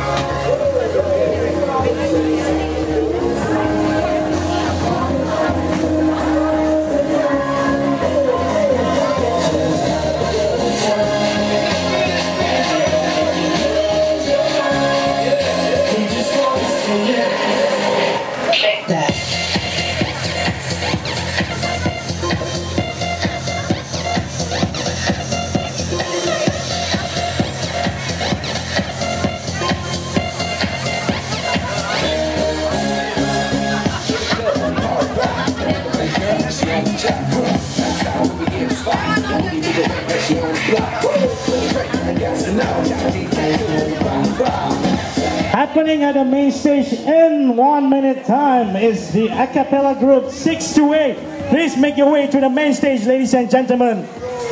Happening at the main stage in 1 minute time is the a cappella group 628. Please make your way to the main stage, ladies and gentlemen.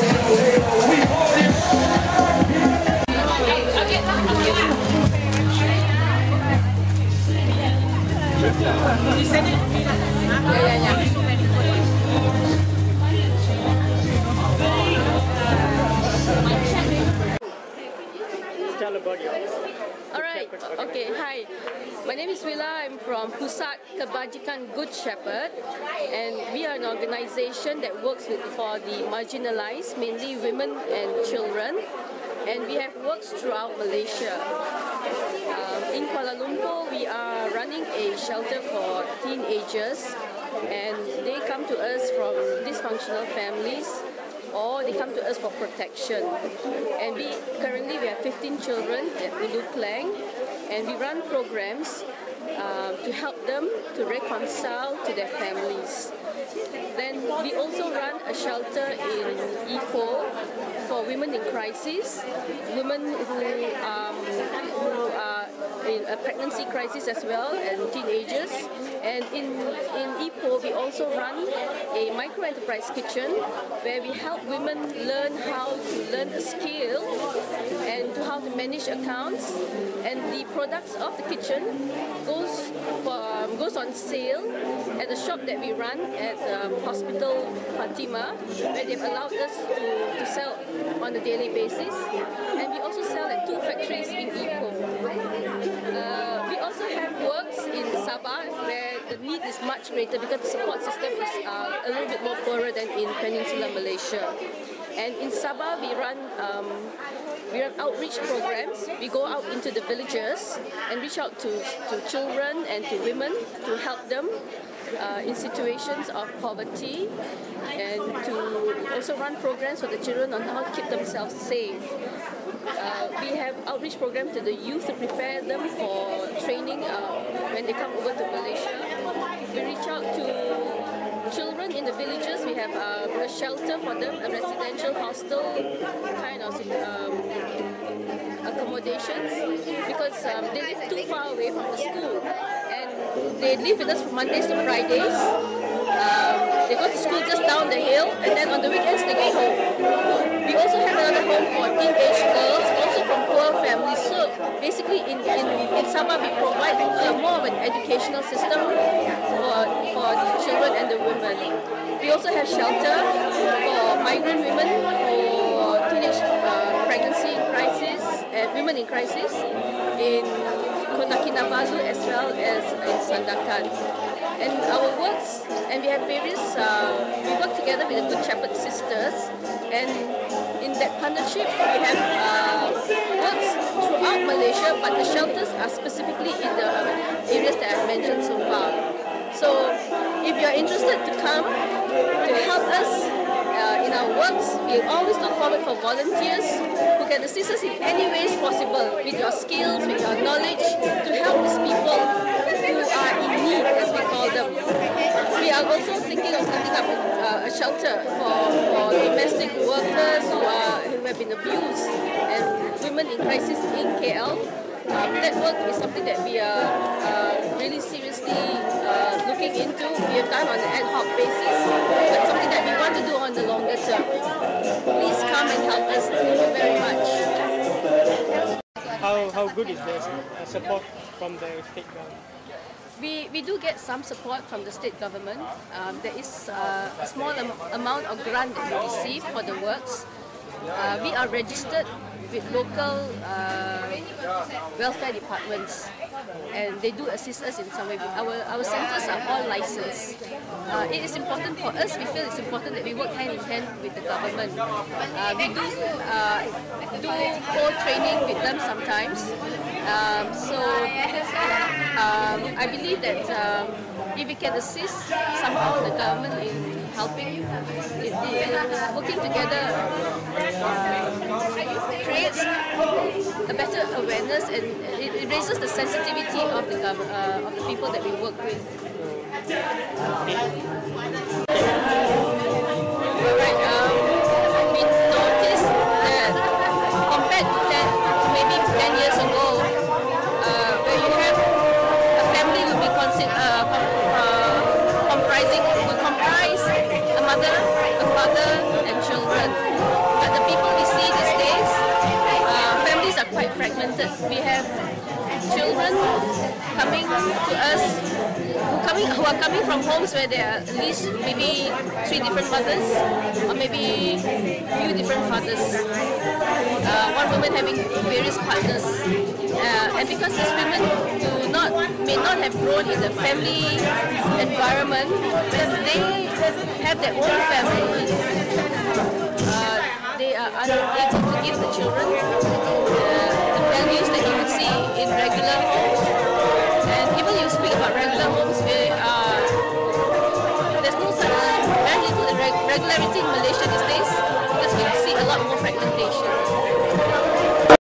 Alright, okay, hi. My name is Willa. I'm from Pusat Kebajikan Good Shepherd, and we are an organization that works for the marginalized, mainly women and children, and we have works throughout Malaysia. In Kuala Lumpur, we are running a shelter for teenagers, and they come to us from dysfunctional families, or they come to us for protection. And currently we have 15 children at Ulu Klang, and we run programs to help them to reconcile to their families. Then we also run a shelter in Ipoh for women in crisis, women who are in a pregnancy crisis as well, and teenagers. And in Ipoh, we also run a micro-enterprise kitchen where we help women learn how to learn a skill and to how to manage accounts. And the products of the kitchen goes on sale at the shop that we run at Hospital Fatima, where they've allowed us to sell on a daily basis. And we also sell at 2 factories in Ipoh. We also have works in Sabah where the need is much greater because the support system is a little bit more poorer than in Peninsular Malaysia. And in Sabah, we run outreach programs. We go out into the villages and reach out to children and to women to help them in situations of poverty, and to also run programs for the children on how to keep themselves safe. We have outreach programs to the youth to prepare them for training when they come over to Malaysia. We reach out to children in the villages. We have a shelter for them, a residential hostel kind of accommodations, because they live too far away from the school, and they live with us from Mondays to Fridays. They go to school just down the hill, and then on the weekends they go home. We also have another home for teenage girls, also from poor families. So basically in Sabah we provide more of an educational system for the children and the women. We also have shelter for migrant women, for teenage pregnancy crisis, and women in crisis in Kota Kinabalu as well as in Sandakan. And our works, and we have various, we work together with the Good Shepherd Sisters, and in that partnership we have works throughout Malaysia, but the shelters are specifically in the areas that I've mentioned so far. So if you're interested to come to help us in our works, we always look forward for volunteers who can assist us in any ways possible with your skills, with your knowledge, to help these people who are in need, as we call them. We are also thinking of setting up a shelter for domestic workers who have been abused, and women in crisis in KL. That work is something that we are really seriously looking into. We have done on an ad hoc basis, but something that we want to do on the longer term. Please come and help us. Thank you very much. How good is the support from the state government? We do get some support from the state government. There is a small amount of grant that we receive for the works. We are registered with local welfare departments, and they do assist us in some way. Our centres are all licensed. It is important for us. We feel it's important that we work hand in hand with the government. We do co-training with them sometimes. I believe that if we can assist somehow the government in helping, working together creates a better awareness, and it raises the sensitivity of the people that we work with. Alright, we noticed that compared to maybe 10 years ago, where you have a family will be comprise a mother, a father, and children. But the people we see these days, families are quite fragmented. We have children coming to us who are coming from homes where there are at least maybe 3 different mothers, or maybe few different fathers. One woman having various partners, and because these women may not have grown in the family environment, when they have their own family, they are unable to give the children the values that you would see in regular homes. And even you speak about regular homes, there's no such very little regularity in Malaysia these days.